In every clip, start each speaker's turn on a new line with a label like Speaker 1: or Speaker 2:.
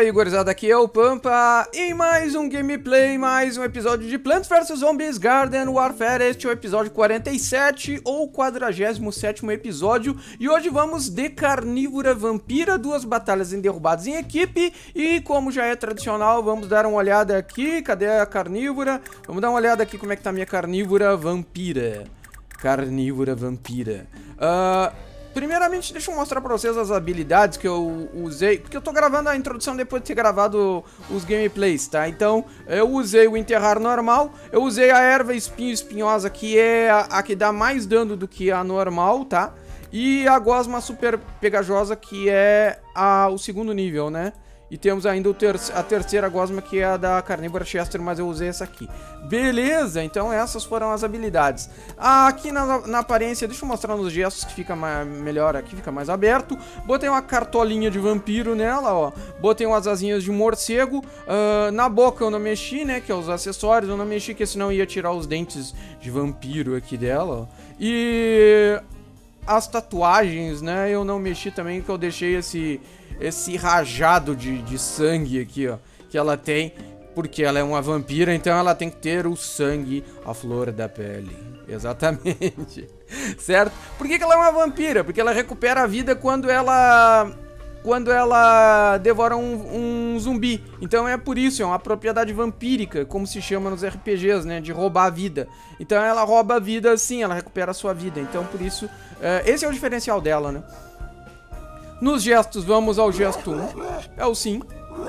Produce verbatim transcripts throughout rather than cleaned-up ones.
Speaker 1: aí, gurizada, aqui é o Pampa e mais um gameplay, mais um episódio de Plants versus. Zombies Garden Warfare. Este é o episódio quarenta e sete ou quadragésimo sétimo episódio e hoje vamos de Carnívora Vampira, duas batalhas em derrubadas em equipe e como já é tradicional, vamos dar uma olhada aqui, cadê a Carnívora? Vamos dar uma olhada aqui como é que tá a minha Carnívora Vampira. Carnívora Vampira. Ahn... Uh... Primeiramente, deixa eu mostrar pra vocês as habilidades que eu usei, porque eu tô gravando a introdução depois de ter gravado os gameplays, tá? Então, eu usei o enterrar normal, eu usei a erva espinho espinhosa, que é a, a que dá mais dano do que a normal, tá? E a gosma super pegajosa, que é a, o segundo nível, né? E temos ainda o ter a terceira gosma, que é a da Carnívora Chester, mas eu usei essa aqui. Beleza, então essas foram as habilidades. Aqui na, na aparência, deixa eu mostrar nos gestos que fica mais, melhor aqui, fica mais aberto. Botei uma cartolinha de vampiro nela, ó. Botei umas asinhas de morcego. Uh, na boca eu não mexi, né, que é os acessórios. Eu não mexi, que senão ia tirar os dentes de vampiro aqui dela, ó. E... as tatuagens, né, eu não mexi também, que eu deixei esse... esse rajado de, de sangue aqui, ó, que ela tem, porque ela é uma vampira, então ela tem que ter o sangue à flor da pele. Exatamente. Certo? Por que que ela é uma vampira? Porque ela recupera a vida quando ela... quando ela devora um, um zumbi. Então é por isso, é uma propriedade vampírica, como se chama nos R P Gs, né, de roubar a vida. Então ela rouba a vida assim, ela recupera a sua vida. Então por isso, é, esse é o diferencial dela, né? Nos gestos, vamos ao gesto um. É o sim.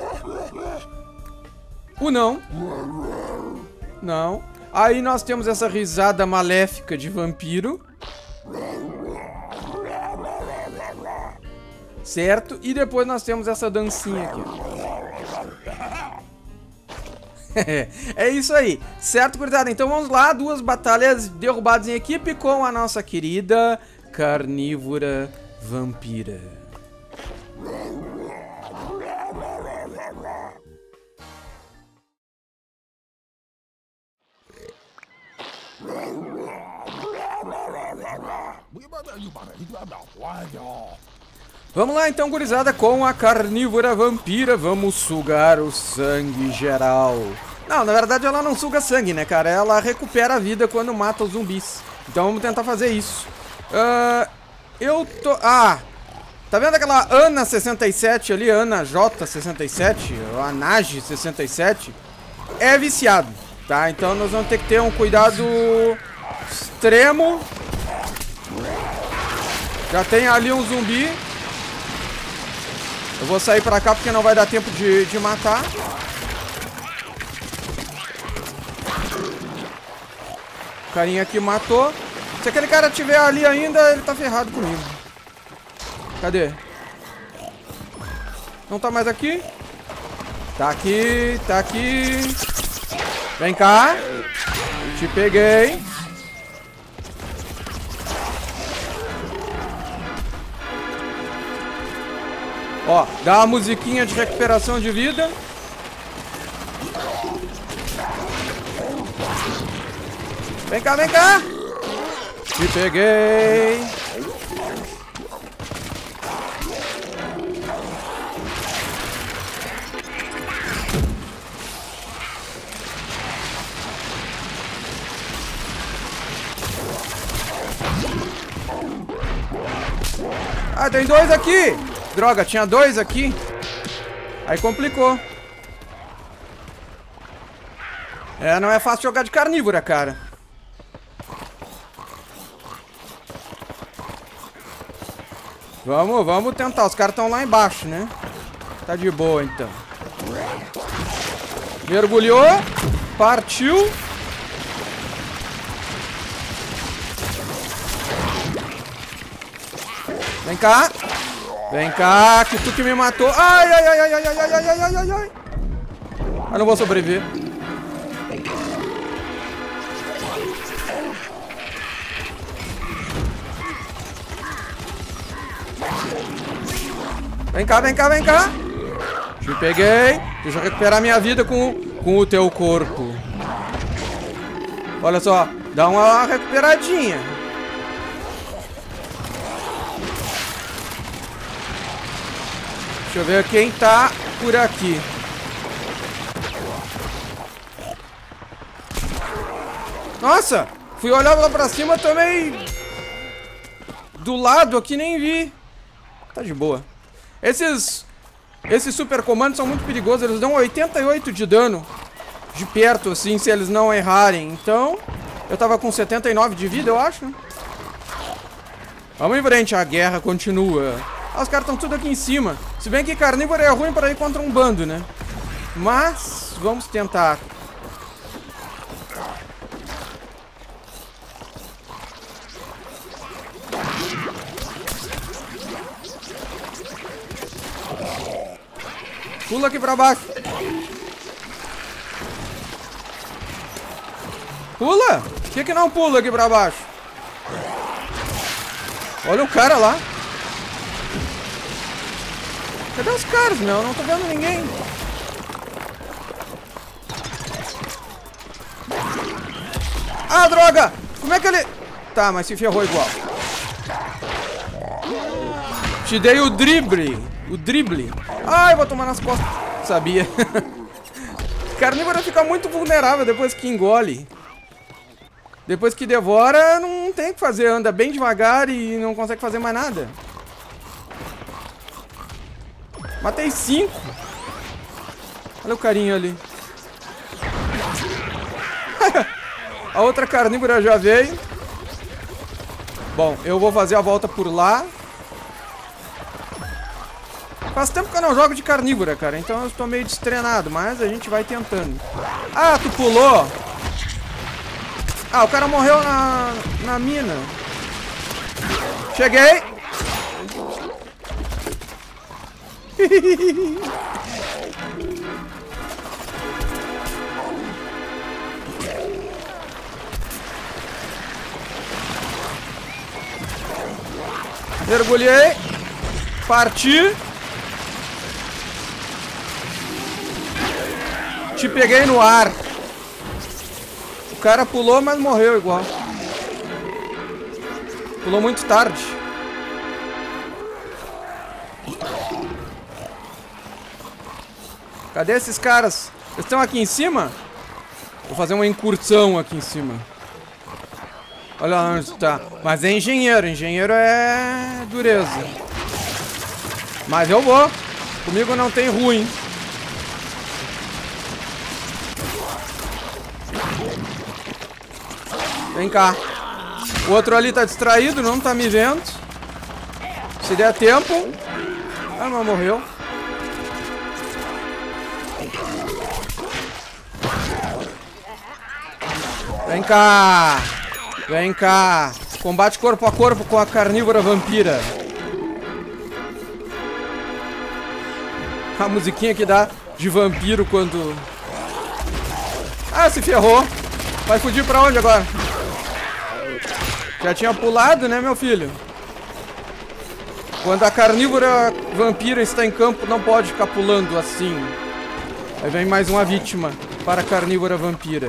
Speaker 1: O não. Não. Aí nós temos essa risada maléfica de vampiro. Certo? E depois nós temos essa dancinha aqui. É isso aí. Certo, gurizada? Então vamos lá. Duas batalhas derrubadas em equipe com a nossa querida Carnívora Vampira. Vamos lá então, gurizada, com a Carnívora Vampira. Vamos sugar o sangue geral. Não, na verdade ela não suga sangue, né, cara? Ela recupera a vida quando mata os zumbis. Então vamos tentar fazer isso. uh, Eu tô... Ah, tá vendo aquela Ana sessenta e sete ali? Ana J sessenta e sete, a Nage sessenta e sete. É viciado, tá? Então nós vamos ter que ter um cuidado extremo. Já tem ali um zumbi. Eu vou sair pra cá porque não vai dar tempo de, de matar. O carinha aqui matou. Se aquele cara estiver ali ainda, ele tá ferrado comigo. Cadê? Não tá mais aqui? Tá aqui, tá aqui. Vem cá. Te peguei. Ó, dá uma musiquinha de recuperação de vida. Vem cá, vem cá. Te peguei. Ah, tem dois aqui. Droga, tinha dois aqui. Aí complicou. É, não é fácil jogar de carnívora, cara. Vamos, vamos tentar. Os caras estão lá embaixo, né? Tá de boa, então. Mergulhou. Partiu. Vem cá. Vem cá, que tu que me matou. Ai, ai, ai, ai, ai, ai, ai, ai, ai, ai, ai. Eu não vou sobreviver. Vem cá, vem cá, vem cá. Te peguei. Deixa eu recuperar minha vida com, com o teu corpo. Olha só, dá uma recuperadinha. Deixa eu ver quem tá por aqui. Nossa! Fui olhar lá pra cima também. Do lado aqui nem vi. Tá de boa. Esses... Esses super comandos são muito perigosos. Eles dão oitenta e oito de dano. De perto, assim, se eles não errarem. Então... Eu tava com setenta e nove de vida, eu acho. Vamos em frente, a guerra continua. Ah, os caras estão tudo aqui em cima. Se bem que carnívoro é ruim pra ir contra um bando, né? Mas, vamos tentar. Pula aqui pra baixo. Pula! Por que que não pula aqui pra baixo? Olha o cara lá. Cadê os caras, meu? Eu não tô vendo ninguém. Ah, droga! Como é que ele... Tá, mas se ferrou igual. Te dei o drible. O drible. Ai, vou tomar nas costas. Sabia. Carnívoro fica muito vulnerável depois que engole. Depois que devora, não tem o que fazer. Anda bem devagar e não consegue fazer mais nada. Matei cinco. Olha o carinha ali. A outra carnívora já veio. Bom, eu vou fazer a volta por lá. Faz tempo que eu não jogo de carnívora, cara. Então eu estou meio destreinado, mas a gente vai tentando. Ah, tu pulou. Ah, o cara morreu na, na mina. Cheguei. Mergulhei. Parti. Te peguei no ar. O cara pulou, mas morreu igual. Pulou muito tarde. Cadê esses caras? Eles estão aqui em cima? Vou fazer uma incursão aqui em cima. Olha onde tá. Mas é engenheiro. Engenheiro é dureza. Mas eu vou. Comigo não tem ruim. Vem cá. O outro ali tá distraído, não tá me vendo. Se der tempo. Ah, mas morreu. Vem cá. Vem cá. Combate corpo a corpo com a carnívora vampira. A musiquinha que dá de vampiro quando... Ah, se ferrou. Vai fugir pra onde agora? Já tinha pulado, né, meu filho? Quando a carnívora vampira está em campo, não pode ficar pulando assim. Aí vem mais uma vítima para a carnívora vampira.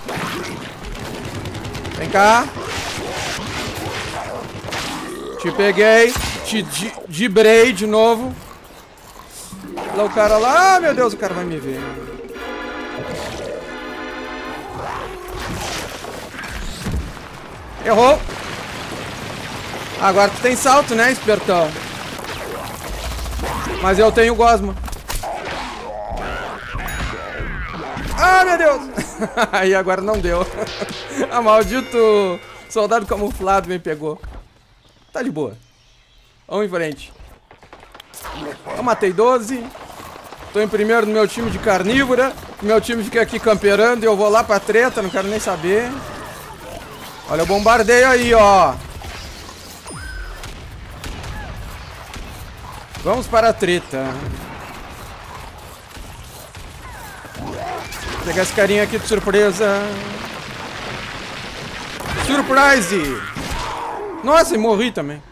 Speaker 1: Vem cá. Te peguei. Te dibrei de novo. Lá o cara lá. Ah, meu Deus, o cara vai me ver. Errou. Agora tu tem salto, né, espertão? Mas eu tenho gosma. Ah, meu Deus. Aí agora não deu. A maldito soldado camuflado me pegou. Tá de boa. Vamos em frente. Eu matei doze. Tô em primeiro no meu time de carnívora. Meu time fica aqui camperando e eu vou lá pra treta, não quero nem saber. Olha o bombardeio aí, ó. Vamos para a treta. Vou pegar esse carinha aqui de surpresa. Surprise! Nossa, e morri também.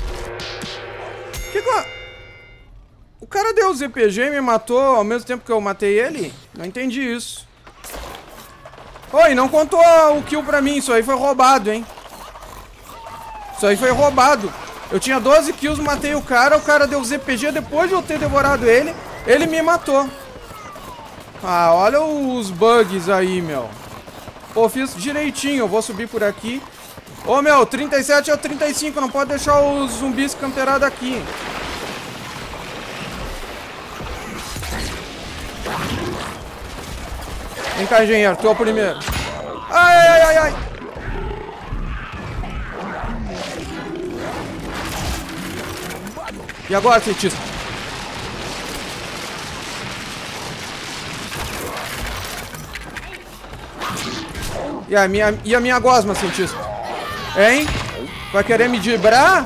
Speaker 1: Que co... O cara deu o Z P G e me matou ao mesmo tempo que eu matei ele? Não entendi isso. Oi, não contou o kill pra mim. Isso aí foi roubado, hein? Isso aí foi roubado. Eu tinha doze kills, matei o cara. O cara deu Z P G depois de eu ter devorado ele. Ele me matou. Ah, olha os bugs aí, meu. Pô, fiz direitinho. Eu vou subir por aqui. Ô, meu, trinta e sete é o trinta e cinco. Não pode deixar os zumbis camperados aqui. Vem cá, engenheiro. Tu é o primeiro. Ai, ai, ai, ai. E agora, cientista? E a minha, e a minha gosma, cientista? Hein? Vai querer me dibrar?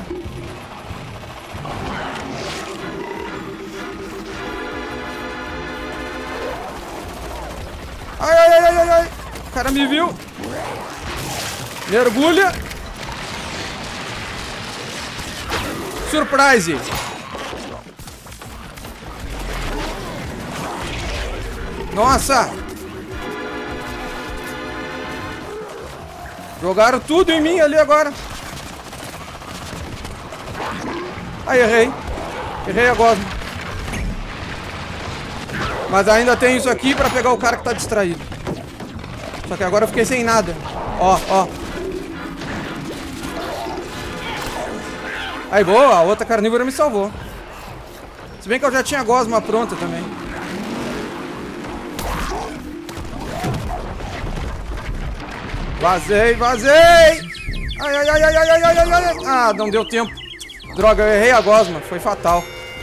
Speaker 1: Ai, ai, ai, ai, ai. O cara me viu. Mergulha. Surprise. Nossa. Jogaram tudo em mim ali agora. Aí, errei. Errei agora. Mas ainda tem isso aqui pra pegar o cara que tá distraído. Só que agora eu fiquei sem nada. Ó, ó. Aí, boa. A outra carnívora me salvou. Se bem que eu já tinha a gosma pronta também. Vazei, vazei! Ai, ai, ai, ai, ai, ai, ai, ai, ai. Ah, não deu tempo. Droga, eu errei a gosma. Foi fatal.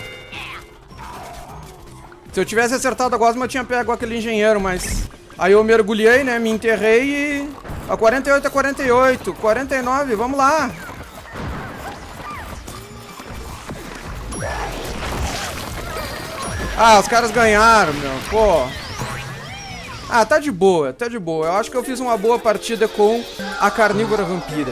Speaker 1: Se eu tivesse acertado a gosma, eu tinha pego aquele engenheiro, mas... Aí eu mergulhei, né? Me enterrei e... A quarenta e oito a quarenta e oito. quarenta e nove, vamos lá. Ah, os caras ganharam, meu. Pô. Ah, tá de boa, tá de boa. Eu acho que eu fiz uma boa partida com a carnívora vampira.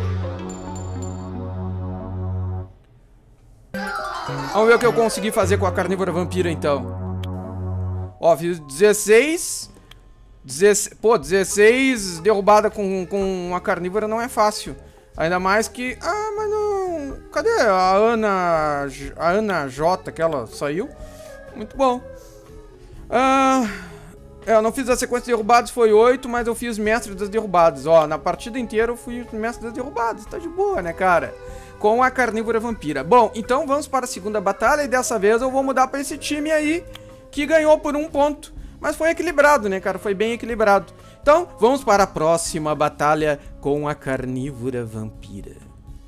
Speaker 1: Vamos ver o que eu consegui fazer com a carnívora vampira, então. Ó, fiz dezesseis... dezesseis... Pô, dezesseis derrubada com, com uma carnívora não é fácil. Ainda mais que... Ah, mas não... Cadê a Ana... A Ana J, que ela saiu? Muito bom. Ah... É, eu não fiz a sequência de derrubados, foi oito, mas eu fiz mestre das derrubadas. Ó, na partida inteira eu fui mestre das derrubadas. Tá de boa, né, cara? Com a carnívora vampira. Bom, então vamos para a segunda batalha e dessa vez eu vou mudar para esse time aí que ganhou por um ponto. Mas foi equilibrado, né, cara? Foi bem equilibrado. Então, vamos para a próxima batalha com a carnívora vampira.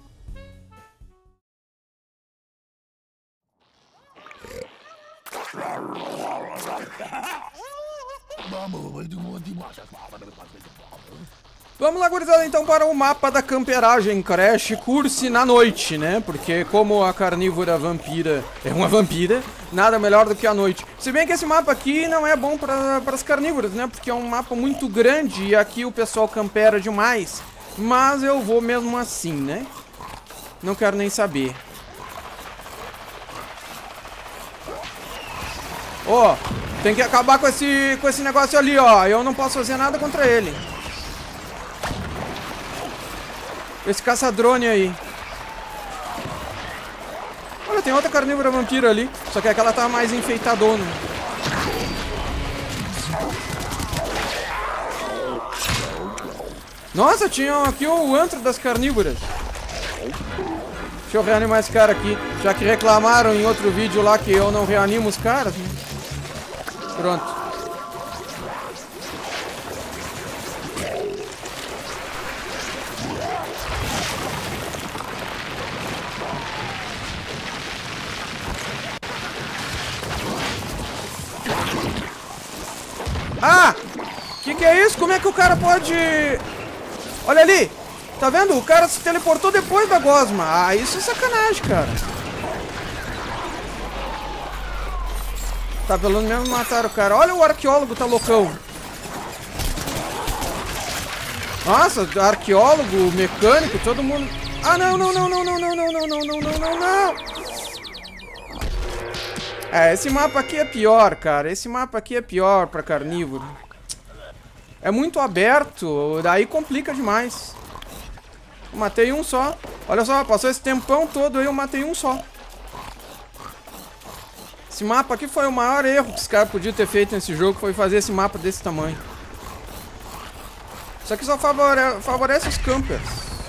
Speaker 1: Vamos lá, gurizada, então, para o mapa da camperagem Crash Course na noite, né? Porque como a carnívora vampira é uma vampira, nada melhor do que a noite. Se bem que esse mapa aqui não é bom para as carnívoras, né? Porque é um mapa muito grande e aqui o pessoal campera demais. Mas eu vou mesmo assim, né? Não quero nem saber. Ó, oh, tem que acabar com esse, com esse negócio ali, ó. Eu não posso fazer nada contra ele. Esse caça-drone aí. Olha, tem outra carnívora vampira ali. Só que aquela tá mais enfeitadona. Nossa, tinha aqui o antro das carnívoras. Deixa eu reanimar esse cara aqui. Já que reclamaram em outro vídeo lá que eu não reanimo os caras, né? Pronto. Ah! Que que é isso? Como é que o cara pode... Olha ali! Tá vendo? O cara se teleportou depois da gosma. Ah, isso é sacanagem, cara. Tá, pelo menos mataram o cara. Olha o arqueólogo, tá loucão. Nossa, arqueólogo, mecânico, todo mundo... Ah, não, não, não, não, não, não, não, não, não, não, não, não, não. É, esse mapa aqui é pior, cara. Esse mapa aqui é pior pra carnívoro. É muito aberto, daí complica demais. Eu matei um só. Olha só, passou esse tempão todo aí, eu matei um só. Esse mapa aqui foi o maior erro que os caras podiam ter feito nesse jogo, foi fazer esse mapa desse tamanho. Isso aqui só favore- favorece os campers.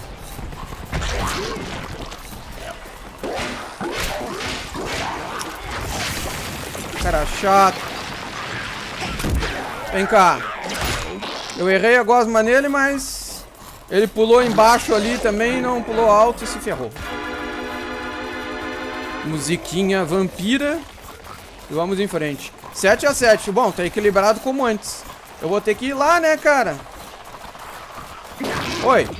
Speaker 1: Cara chato. Vem cá. Eu errei a gosma nele, mas ele pulou embaixo ali também, não pulou alto e se ferrou. Musiquinha vampira. E vamos em frente. sete a sete. Bom, tá equilibrado como antes. Eu vou ter que ir lá, né, cara? Oi.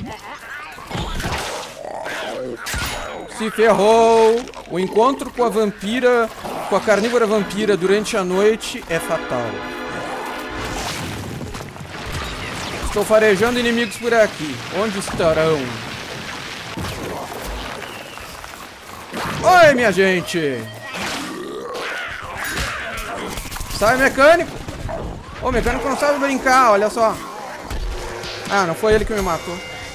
Speaker 1: Se ferrou. O encontro com a vampira, com a carnívora vampira durante a noite é fatal. Estou farejando inimigos por aqui. Onde estarão? Oi, minha gente. Sai, mecânico. Ô, o mecânico não sabe brincar, olha só. Ah, não foi ele que me matou.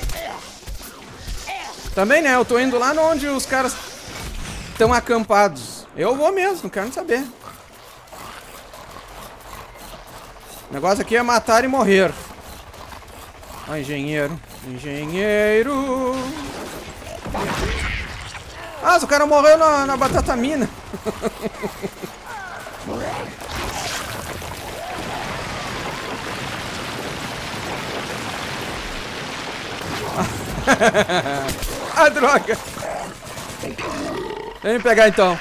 Speaker 1: Também, né? Eu tô indo lá onde os caras estão acampados. Eu vou mesmo, não quero nem saber. O negócio aqui é matar e morrer. Ó, engenheiro. Engenheiro. Ah, o cara morreu na, na batata mina. Ah, droga. Vem me pegar então.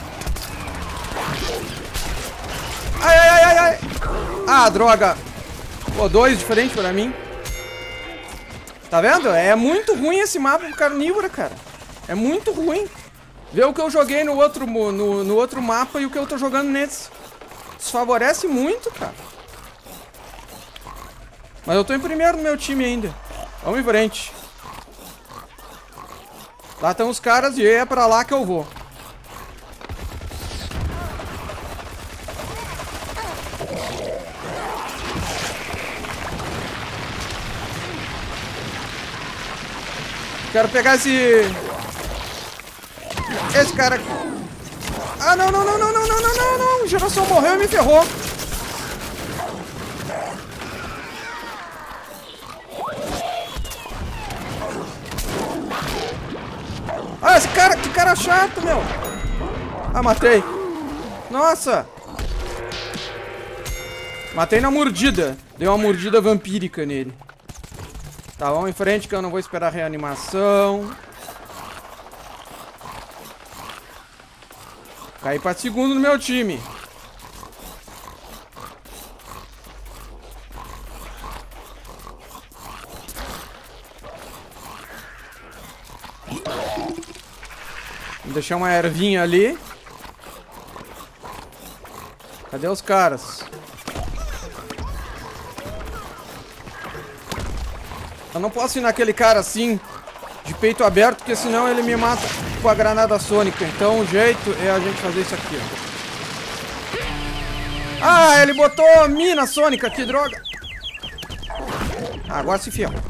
Speaker 1: Ai, ai, ai, ai, ai. Ah, droga. Pô, dois diferentes pra mim. Tá vendo? É muito ruim esse mapa pro carnívoro, cara. É muito ruim. Vê o que eu joguei no outro, no, no outro mapa e o que eu tô jogando nesse. Desfavorece muito, cara. Mas eu tô em primeiro no meu time ainda. Vamos em frente. Lá estão os caras e é pra lá que eu vou. Quero pegar esse... Esse cara aqui. Ah, não, não, não, não, não, não, não, não, não. O Geração morreu e me ferrou. Ah, esse cara, que cara chato, meu. Ah, matei. Nossa. Matei na mordida. Dei uma mordida vampírica nele. Tá, vamos em frente que eu não vou esperar a reanimação. Caí pra segundo no meu time. Vou deixar uma ervinha ali. Cadê os caras? Eu não posso ir naquele cara assim, de peito aberto, porque senão ele me mata com a granada sônica. Então o jeito é a gente fazer isso aqui, ó. Ah, ele botou mina sônica, que droga. Ah, agora se ferrou.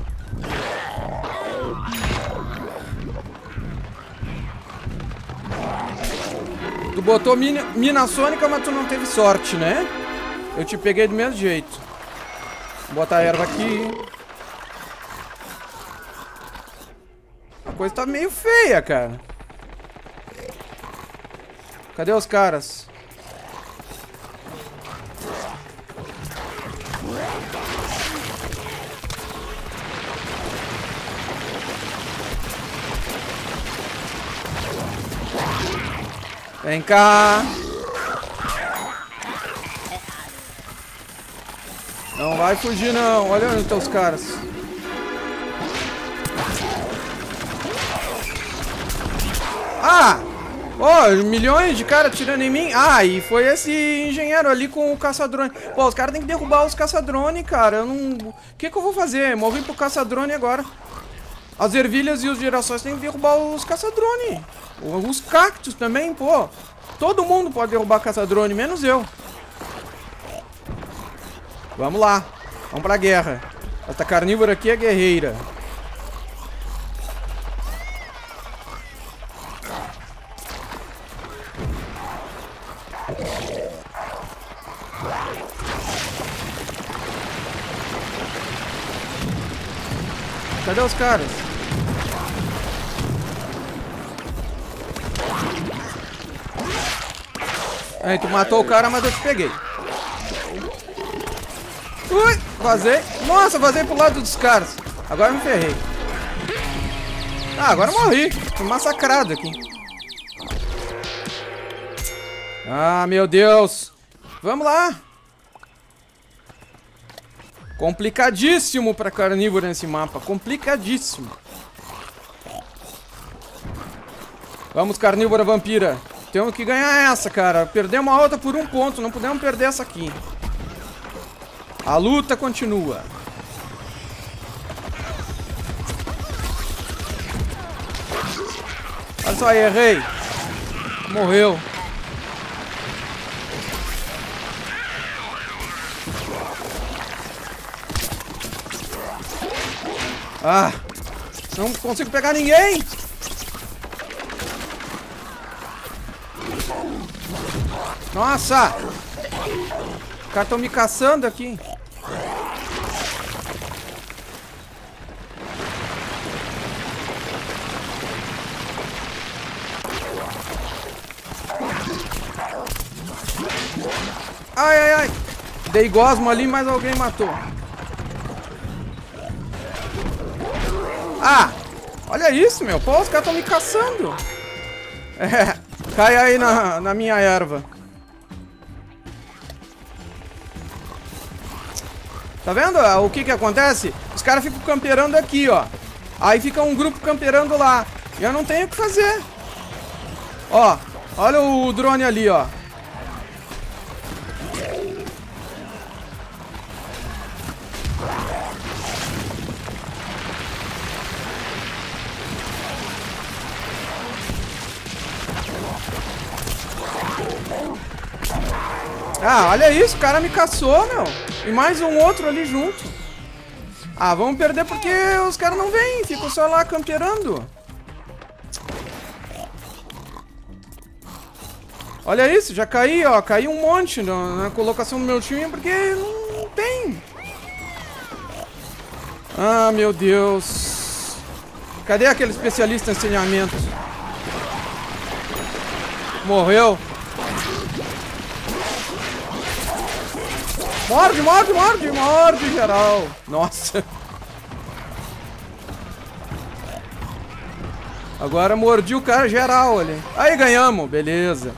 Speaker 1: Tu botou mina, mina sônica, mas tu não teve sorte, né? Eu te peguei do mesmo jeito. Vou botar a erva aqui. A coisa tá meio feia, cara. Cadê os caras? Vem cá. Não vai fugir, não. Olha onde estão os caras. Ah! Oh, milhões de caras tirando em mim. Ah, e foi esse engenheiro ali com o caça-drone. Pô, os caras têm que derrubar os caça-drone, cara. Eu não... O que que eu vou fazer? Morri pro caça-drone agora. As ervilhas e os girassóis têm que derrubar os caça-drone. Os cactos também, pô. Todo mundo pode derrubar caça-drone, menos eu. Vamos lá. Vamos pra guerra. Essa carnívora aqui é guerreira. Cadê os caras? Aí, tu matou o cara, mas eu te peguei. Ui, vazei. Nossa, vazei pro lado dos caras. Agora me ferrei. Ah, agora eu morri. Fui massacrado aqui. Ah, meu Deus. Vamos lá. Complicadíssimo pra carnívoro nesse mapa. Complicadíssimo. Vamos, carnívora vampira. Temos que ganhar essa, cara. Perdemos a outra por um ponto. Não podemos perder essa aqui. A luta continua. Olha só, errei. Morreu. Ah, não consigo pegar ninguém. Nossa! Os caras estão me caçando aqui. Ai, ai, ai. Dei gosmo ali, mas alguém matou. Ah, olha isso, meu. Pô, os caras estão me caçando. É, cai aí na, na minha erva. Tá vendo o que que acontece? Os caras ficam camperando aqui, ó. Aí fica um grupo camperando lá. E eu não tenho o que fazer. Ó, olha o drone ali, ó. Ah, olha isso, o cara me caçou, meu. E mais um outro ali junto. Ah, vamos perder porque os caras não vêm, ficam só lá camperando. Olha isso, já caí, ó. Caí um monte na, na colocação do meu time porque não, não tem. Ah, meu Deus. Cadê aquele especialista em saneamento? Morreu. Morde, morde, morde, morde, geral. Nossa. Agora mordi o cara geral ali. Aí ganhamos, beleza.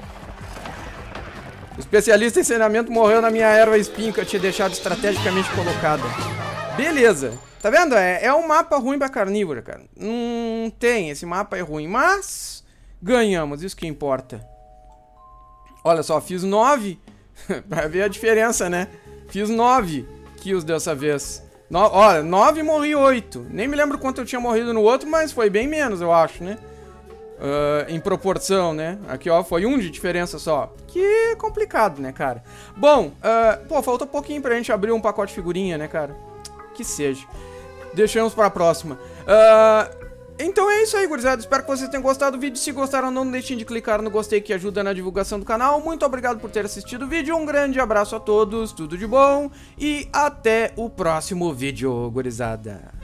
Speaker 1: O especialista em saneamento morreu na minha erva espinho que eu tinha deixado estrategicamente colocada. Beleza. Tá vendo? É, é um mapa ruim pra carnívora, cara. Não tem, esse mapa é ruim. Mas ganhamos, isso que importa. Olha só, fiz nove. Vai ver a diferença, né? Fiz nove kills dessa vez. No, olha, nove e morri oito. Nem me lembro quanto eu tinha morrido no outro, mas foi bem menos, eu acho, né? Uh, em proporção, né? Aqui, ó, foi um de diferença só. Que complicado, né, cara? Bom, uh, pô, falta um pouquinho pra gente abrir um pacote de figurinha, né, cara? Que seja. Deixamos pra próxima. Uh, então é isso aí, gurizada. Espero que vocês tenham gostado do vídeo. Se gostaram, não deixem de clicar no gostei, que ajuda na divulgação do canal. Muito obrigado por ter assistido o vídeo. Um grande abraço a todos, tudo de bom. E até o próximo vídeo, gurizada.